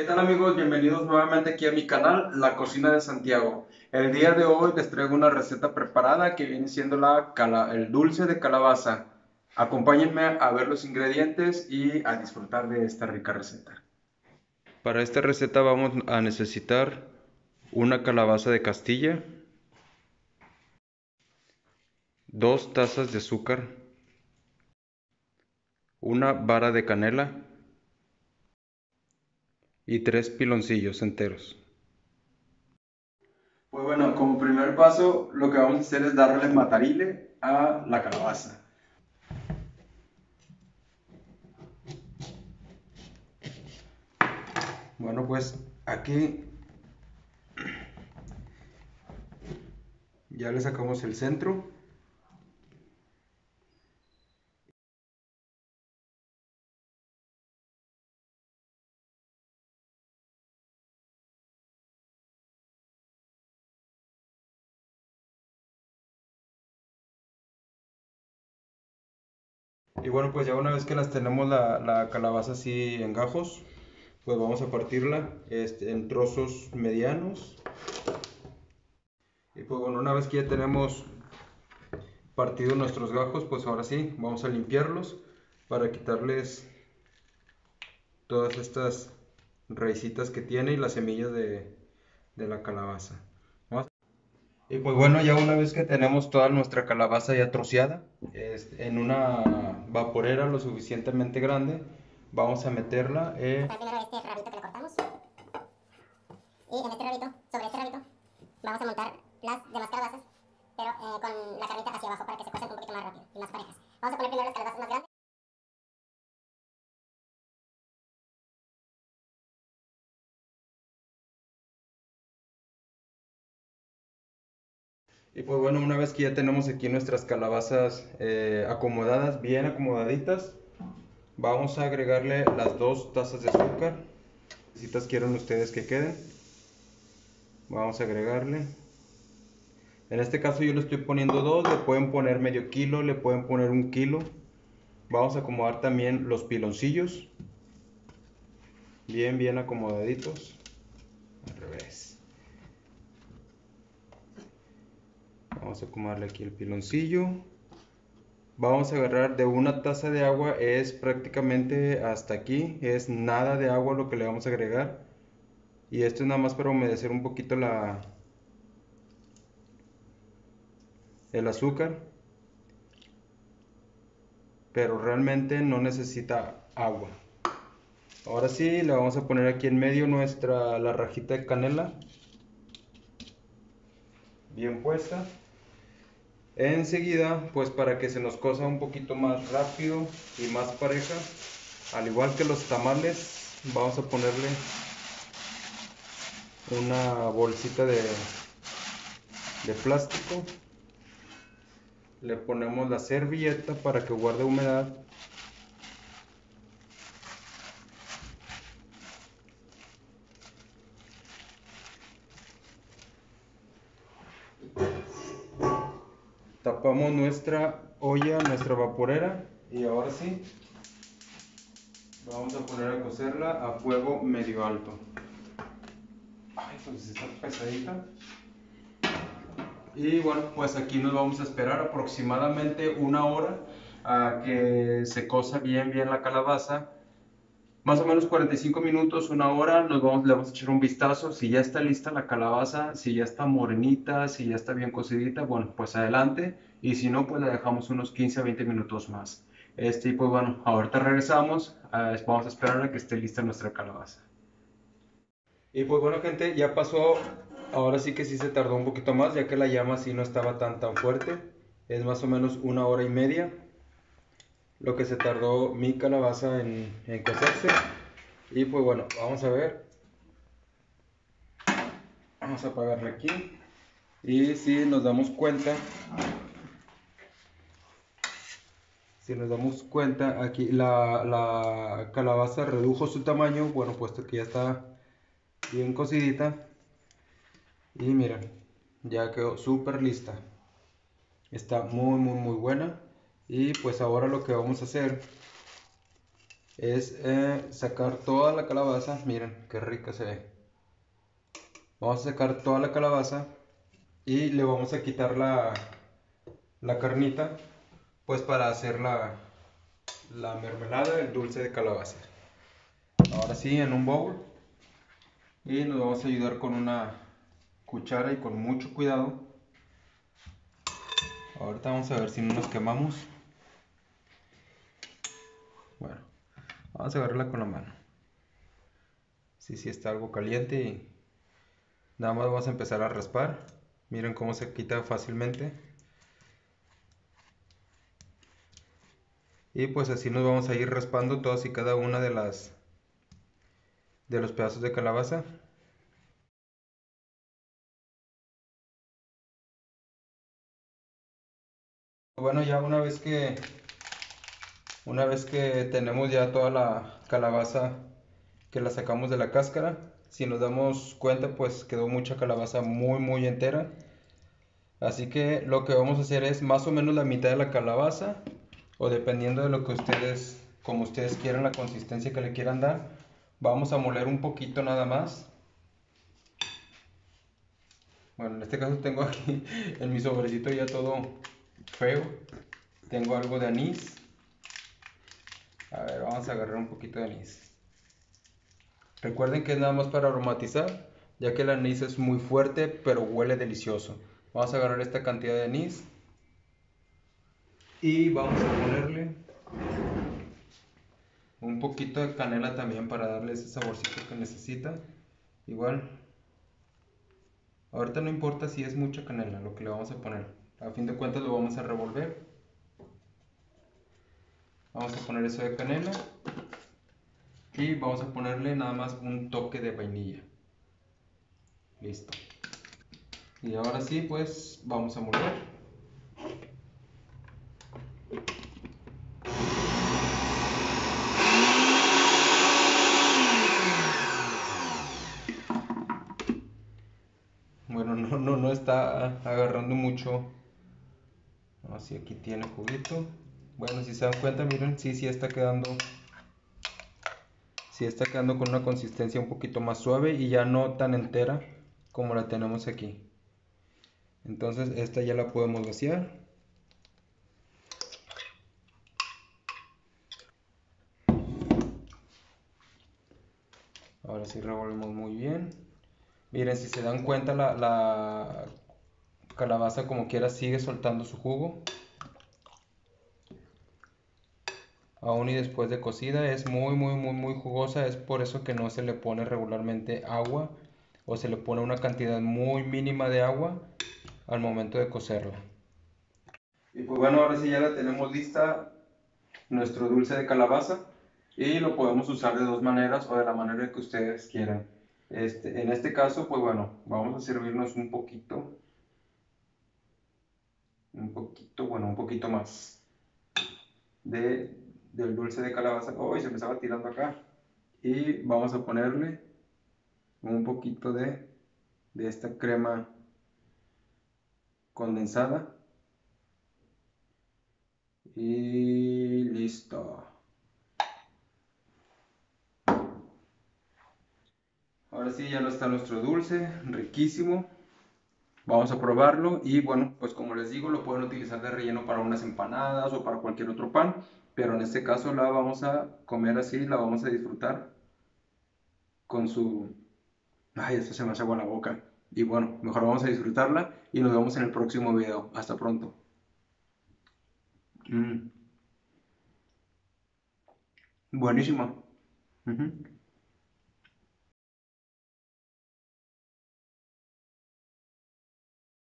tal amigos? Bienvenidos nuevamente aquí a mi canal, La Cocina de Santiago. El día de hoy les traigo una receta preparada que viene siendo el dulce de calabaza. Acompáñenme a ver los ingredientes y a disfrutar de esta rica receta. Para esta receta vamos a necesitar una calabaza de Castilla, 2 tazas de azúcar, una vara de canela y 3 piloncillos enteros. Pues bueno, como primer paso, lo que vamos a hacer es darle matarile a la calabaza. Bueno, pues aquí ya le sacamos el centro. Y bueno, pues ya una vez que las tenemos la calabaza así en gajos, pues vamos a partirla en trozos medianos. Y pues bueno, una vez que ya tenemos partido nuestros gajos, pues ahora sí, vamos a limpiarlos para quitarles todas estas raicitas que tiene y las semillas de la calabaza. Y pues bueno, ya una vez que tenemos toda nuestra calabaza ya troceada, en una vaporera lo suficientemente grande, vamos a meterla. Primero este rabito que le cortamos. Y en este rabito, sobre este rabito, vamos a montar las demás calabazas, pero con la carnita hacia abajo para que se cuecen un poquito más rápido y más parejas. Vamos a poner primero las calabazas más grandes. Y pues bueno, una vez que ya tenemos aquí nuestras calabazas acomodadas, bien acomodaditas, vamos a agregarle las 2 tazas de azúcar. Si quieren ustedes que queden, vamos a agregarle. En este caso yo le estoy poniendo 2, le pueden poner medio kilo, le pueden poner 1 kilo. Vamos a acomodar también los piloncillos, bien acomodaditos. Al revés. Vamos a acomodarle aquí el piloncillo. Vamos a agarrar de una taza de agua, es prácticamente hasta aquí, es nada de agua lo que le vamos a agregar. Y esto es nada más para humedecer un poquito el azúcar, pero realmente no necesita agua. Ahora sí, le vamos a poner aquí en medio la rajita de canela, bien puesta. Enseguida, pues para que se nos cosa un poquito más rápido y más pareja, al igual que los tamales, vamos a ponerle una bolsita de plástico. Le ponemos la servilleta para que guarde humedad. Tapamos nuestra olla, nuestra vaporera, y ahora sí vamos a poner a cocerla a fuego medio alto. Ay, pues está pesadita. Y bueno, pues aquí nos vamos a esperar aproximadamente 1 hora a que se cosa bien la calabaza. Más o menos 45 minutos, 1 hora, le vamos a echar un vistazo. Si ya está lista la calabaza, si ya está morenita, si ya está bien cocidita, bueno, pues adelante. Y si no, pues la dejamos unos 15 a 20 minutos más. Y pues bueno, ahorita regresamos, vamos a esperar a que esté lista nuestra calabaza. Y pues bueno, gente, ya pasó. Ahora sí que sí se tardó un poquito más, ya que la llama sí no estaba tan fuerte. Es más o menos 1 hora y media lo que se tardó mi calabaza en cocerse. Y pues bueno, vamos a ver. Vamos a apagarla aquí. Y si nos damos cuenta, aquí la calabaza redujo su tamaño, bueno, puesto que ya está bien cocidita. Y miren, ya quedó súper lista. Está muy buena. Y pues ahora lo que vamos a hacer es sacar toda la calabaza. Miren qué rica se ve. Vamos a sacar toda la calabaza y le vamos a quitar la carnita, pues para hacer la mermelada, el dulce de calabaza. Ahora sí, en un bowl, y nos vamos a ayudar con una cuchara y con mucho cuidado. Ahorita vamos a ver si no nos quemamos. Bueno, vamos a agarrarla con la mano. Sí, está algo caliente y nada más vamos a empezar a raspar. Miren cómo se quita fácilmente. Y pues así nos vamos a ir raspando todas y cada una de los pedazos de calabaza. Bueno, ya una vez que tenemos ya toda la calabaza, que la sacamos de la cáscara, si nos damos cuenta, pues quedó mucha calabaza muy entera. Así que lo que vamos a hacer es más o menos la mitad de la calabaza, o dependiendo de lo que ustedes, como ustedes quieran, la consistencia que le quieran dar, vamos a moler un poquito nada más. Bueno, en este caso tengo aquí en mi sobrecito ya todo feo. Tengo algo de anís. A ver, vamos a agarrar un poquito de anís. Recuerden que es nada más para aromatizar, ya que el anís es muy fuerte, pero huele delicioso. Vamos a agarrar esta cantidad de anís y vamos a ponerle un poquito de canela también para darle ese saborcito que necesita. Igual, ahorita no importa si es mucha canela lo que le vamos a poner. A fin de cuentas lo vamos a revolver. Vamos a poner eso de canela y vamos a ponerle nada más un toque de vainilla. Listo. Y ahora sí, pues vamos a moler. Bueno, no está agarrando mucho. Así aquí tiene juguito. Bueno, si se dan cuenta, miren, sí está quedando. Sí está quedando con una consistencia un poquito más suave y ya no tan entera como la tenemos aquí. Entonces esta ya la podemos vaciar. Ahora sí revolvemos muy bien. Miren, si se dan cuenta, la calabaza como quiera sigue soltando su jugo. Aún y después de cocida es muy jugosa. Es por eso que no se le pone regularmente agua, o se le pone una cantidad muy mínima de agua al momento de cocerla. Y pues bueno, ahora sí ya la tenemos lista, nuestro dulce de calabaza, y lo podemos usar de dos maneras o de la manera que ustedes quieran. En este caso, pues bueno, vamos a servirnos un poquito más del dulce de calabaza. ¡Uy! Se me estaba tirando acá. Y vamos a ponerle un poquito de esta crema condensada. Y listo. Ahora sí, ya no está nuestro dulce, riquísimo. Vamos a probarlo y bueno, pues como les digo, lo pueden utilizar de relleno para unas empanadas o para cualquier otro pan, pero en este caso la vamos a comer así, la vamos a disfrutar con su... Ay, esto se me hace agua la boca. Y bueno, mejor vamos a disfrutarla y nos vemos en el próximo video. Hasta pronto. Buenísima.